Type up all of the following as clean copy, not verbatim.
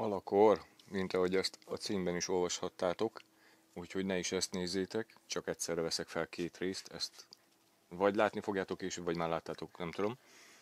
Alakor, mint ahogy ezt a címben is olvashattátok, úgyhogy ne is ezt nézzétek, csak egyszerre veszek fel két részt, ezt vagy látni fogjátok később, vagy már láttátok, nem tudom.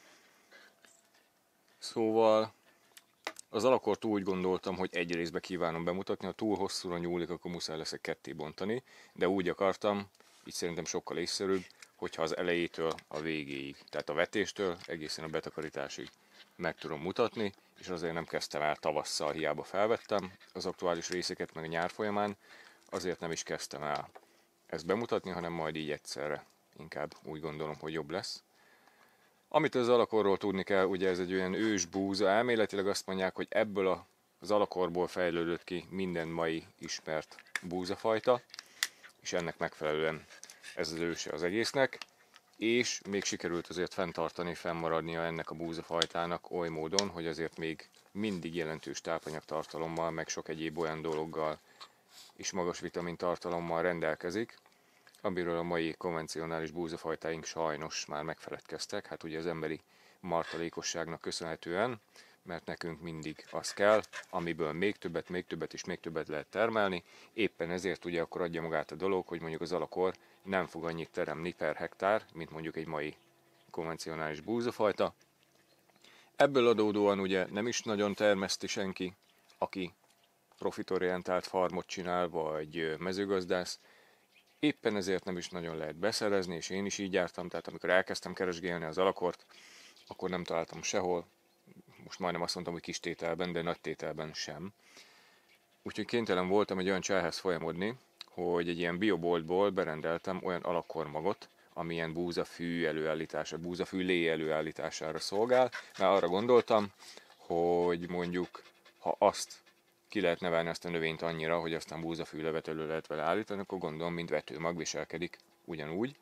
Szóval az alakort úgy gondoltam, hogy egy részbe kívánom bemutatni, ha túl hosszúra nyúlik, akkor muszáj leszek ketté bontani, de úgy akartam, így szerintem sokkal észszerűbb, hogyha az elejétől a végéig, tehát a vetéstől egészen a betakarításig meg tudom mutatni, és azért nem kezdtem el tavasszal, hiába felvettem az aktuális részeket, meg a nyár folyamán, azért nem is kezdtem el ezt bemutatni, hanem majd így egyszerre. Inkább úgy gondolom, hogy jobb lesz. Amit az alakorról tudni kell, ugye ez egy olyan ős búza, elméletileg azt mondják, hogy ebből az alakorból fejlődött ki minden mai ismert búzafajta, és ennek megfelelően ez az őse az egésznek, és még sikerült azért fennmaradnia ennek a búzafajtának oly módon, hogy azért még mindig jelentős tápanyagtartalommal, meg sok egyéb olyan dologgal és magas vitamintartalommal rendelkezik, amiről a mai konvencionális búzafajtáink sajnos már megfeledkeztek, hát ugye az emberi martalékosságnak köszönhetően, mert nekünk mindig az kell, amiből még többet és még többet lehet termelni, éppen ezért ugye akkor adja magát a dolog, hogy mondjuk az alakor nem fog annyit teremni per hektár, mint mondjuk egy mai konvencionális búzafajta. Ebből adódóan ugye nem is nagyon termeszti senki, aki profitorientált farmot csinál, vagy mezőgazdász, éppen ezért nem is nagyon lehet beszerezni, és én is így jártam, tehát amikor elkezdtem keresgélni az alakort, akkor nem találtam sehol, most majdnem azt mondtam, hogy kis tételben, de nagy tételben sem. Úgyhogy kénytelen voltam egy olyan cselhez folyamodni, hogy egy ilyen bioboltból berendeltem olyan alakkormagot, ami ilyen búzafű előállítása, búzafű lé előállítására szolgál, mert arra gondoltam, hogy mondjuk, ha azt ki lehet nevelni azt a növényt annyira, hogy aztán búzafűlevet elő lehet vele állítani, akkor gondolom, mint vetőmag viselkedik ugyanúgy.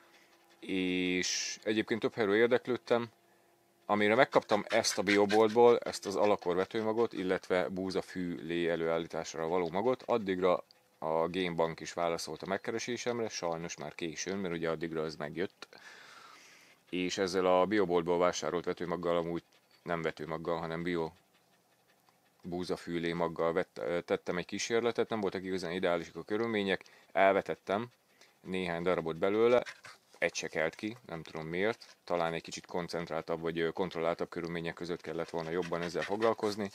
És egyébként több helyről érdeklődtem, amire megkaptam ezt a bioboltból, ezt az alakor vetőmagot, illetve búzafű lé előállításra való magot, addigra a Génbank is válaszolt a megkeresésemre, sajnos már későn, mert ugye addigra az megjött. És ezzel a bioboltból vásárolt vetőmaggal, amúgy nem vetőmaggal, hanem búzafűlé maggal tettem egy kísérletet, nem voltak igazán ideálisak a körülmények, elvetettem néhány darabot belőle, egy se kelt ki, nem tudom miért, talán egy kicsit koncentráltabb vagy kontrolláltabb körülmények között kellett volna jobban ezzel foglalkozni,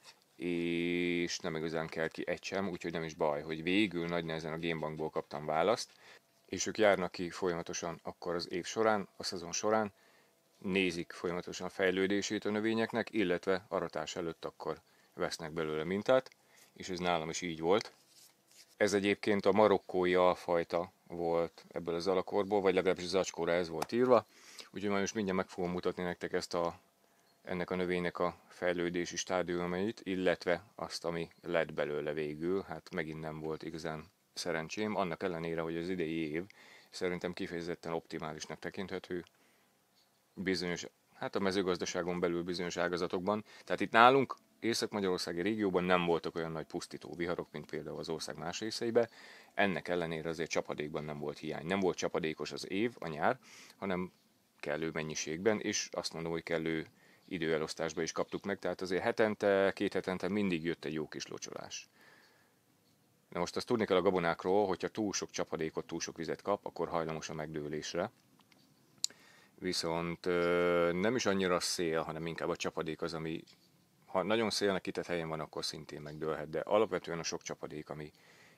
és nem igazán kelt ki egy sem, úgyhogy nem is baj, hogy végül nagy nehezen a Génbankból kaptam választ, és ők járnak ki folyamatosan akkor az év során, a szezon során, nézik folyamatosan a fejlődését a növényeknek, illetve aratás előtt akkor vesznek belőle mintát, és ez nálam is így volt. Ez egyébként a marokkói alfajta volt ebből az alakorból, vagy legalábbis zacskóra ez volt írva, úgyhogy majd most mindjárt meg fogom mutatni nektek ennek a növénynek a fejlődési stádiumait, illetve azt, ami lett belőle végül, hát megint nem volt igazán szerencsém, annak ellenére, hogy az idei év szerintem kifejezetten optimálisnak tekinthető bizonyos, hát a mezőgazdaságon belül bizonyos ágazatokban. Tehát itt nálunk Észak-Magyarországi régióban nem voltak olyan nagy pusztító viharok, mint például az ország más részeiben. Ennek ellenére azért csapadékban nem volt hiány. Nem volt csapadékos az év, a nyár, hanem kellő mennyiségben, és azt mondom, hogy kellő időelosztásban is kaptuk meg, tehát azért két hetente mindig jött egy jó kis locsolás. De most azt tudni kell a gabonákról, hogyha túl sok csapadékot, túl sok vizet kap, akkor hajlamos a megdőlésre. Viszont nem is annyira a szél, hanem inkább a csapadék az, ami, ha nagyon szélnek kitett helyen van, akkor szintén megdőlhet, de alapvetően a sok csapadék, ami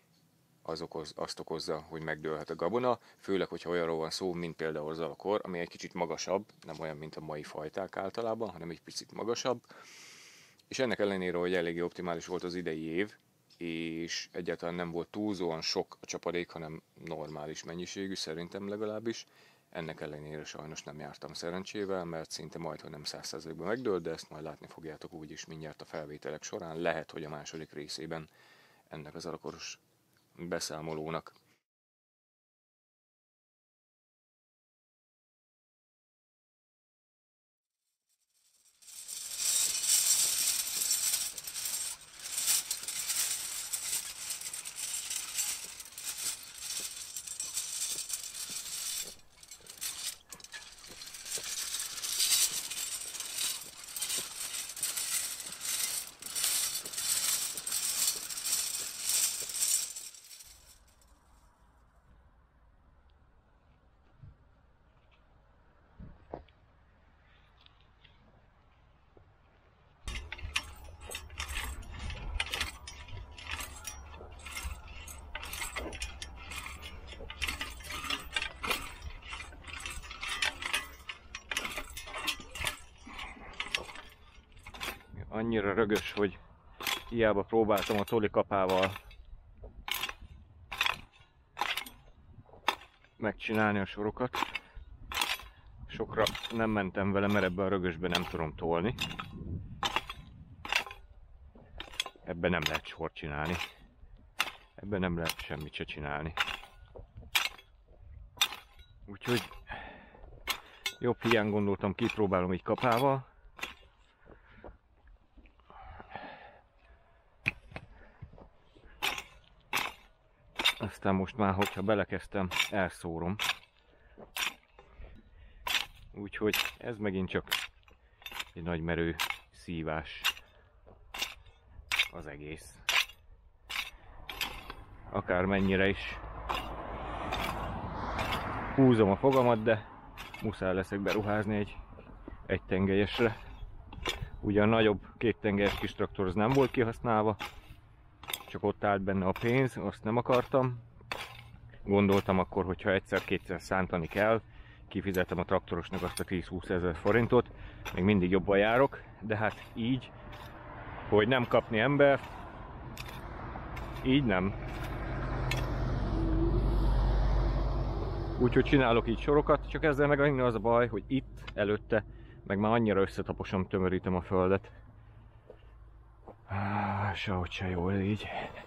azt okozza, hogy megdőlhet a gabona, főleg, hogyha olyanról van szó, mint például az alakor, ami egy kicsit magasabb, nem olyan, mint a mai fajták általában, hanem egy picit magasabb, és ennek ellenére, hogy eléggé optimális volt az idei év, és egyáltalán nem volt túlzóan sok a csapadék, hanem normális mennyiségű, szerintem legalábbis. Ennek ellenére sajnos nem jártam szerencsével, mert szinte majdhogy nem 100%-ban megdőlt, de ezt majd látni fogjátok úgyis mindjárt a felvételek során. Lehet, hogy a második részében ennek az alakoros beszámolónak. annyira rögös, hogy hiába próbáltam a tolikapával megcsinálni a sorokat. Sokra nem mentem vele, mert ebben a rögösben nem tudom tolni. Ebben nem lehet sort csinálni. Ebben nem lehet semmit se csinálni. Úgyhogy jobb hiány gondoltam, kipróbálom így kapával. Aztán most már, hogyha belekezdtem, elszórom. Úgyhogy ez megint csak egy nagy merő szívás az egész. Akármennyire is húzom a fogamat, de muszáj leszek beruházni egy tengelyesre. Ugye a nagyobb kéttengelyes kis traktor az nem volt kihasználva, csak ott állt benne a pénz, azt nem akartam. Gondoltam akkor, hogyha egyszer-kétszer szántani kell, kifizetem a traktorosnak azt a 10-20 ezer forintot, még mindig jobban járok, de hát így, hogy nem kapni embert, így nem. Úgyhogy csinálok így sorokat, csak ezzel meg az a baj, hogy itt, előtte, meg már annyira összetaposom, tömörítem a földet. Sehogy se jól így.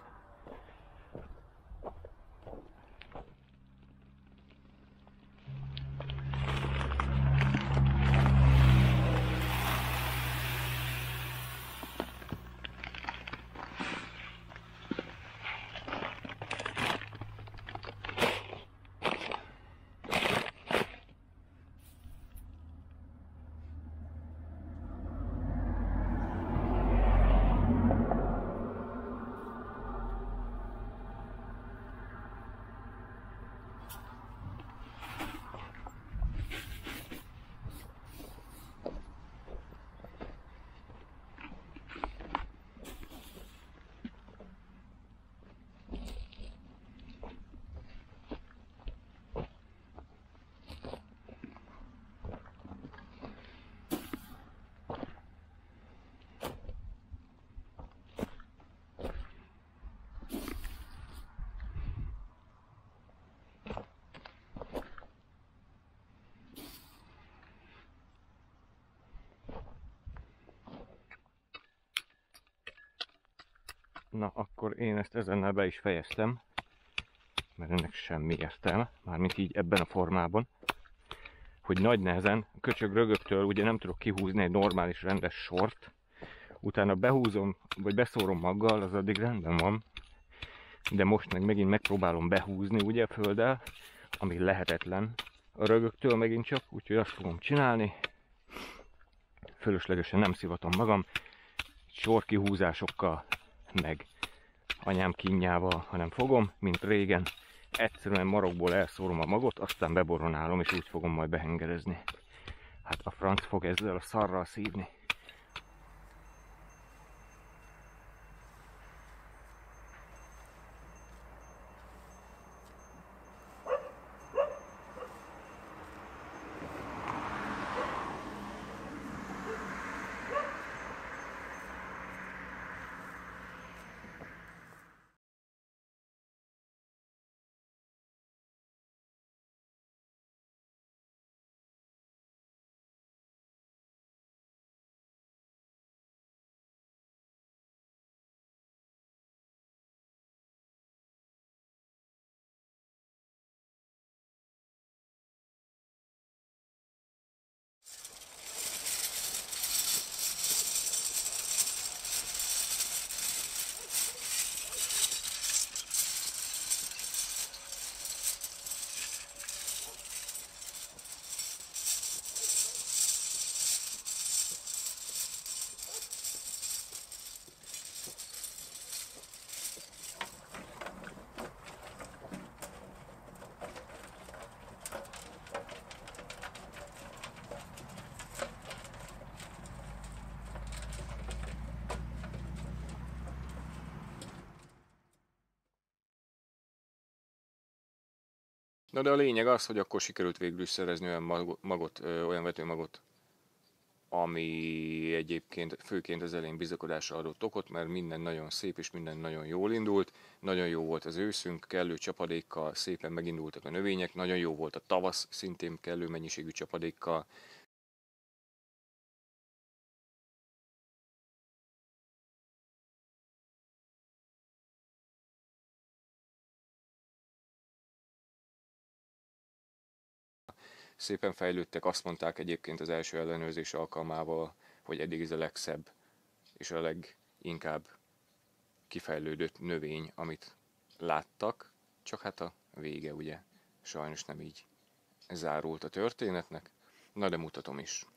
Na, akkor én ezt ezennel be is fejeztem, mert ennek semmi értelme, mármint így ebben a formában, hogy nagy nehezen a köcsög rögöktől ugye nem tudok kihúzni egy normális rendes sort, utána behúzom, vagy beszórom maggal, az addig rendben van, de most meg megint megpróbálom behúzni ugye a földdel, ami lehetetlen a rögöktől megint csak, úgyhogy azt fogom csinálni, fölöslegesen nem szivatom magam, sorkihúzásokkal, meg anyám kínjával, hanem fogom, mint régen, egyszerűen marokból elszórom a magot, aztán beboronálom, és úgy fogom majd behengerezni. Hát a franc fog ezzel a szarral szívni. Na de a lényeg az, hogy akkor sikerült végül is szerezni olyan magot, olyan vetőmagot, ami egyébként főként az elején bizakodásra adott okot, mert minden nagyon szép és minden nagyon jól indult. Nagyon jó volt az őszünk, kellő csapadékkal, szépen megindultak a növények, nagyon jó volt a tavasz, szintén kellő mennyiségű csapadékkal. Szépen fejlődtek, azt mondták egyébként az első ellenőrzés alkalmával, hogy eddig ez a legszebb és a leginkább kifejlődött növény, amit láttak, csak hát a vége ugye sajnos nem így zárult a történetnek. Na de mutatom is.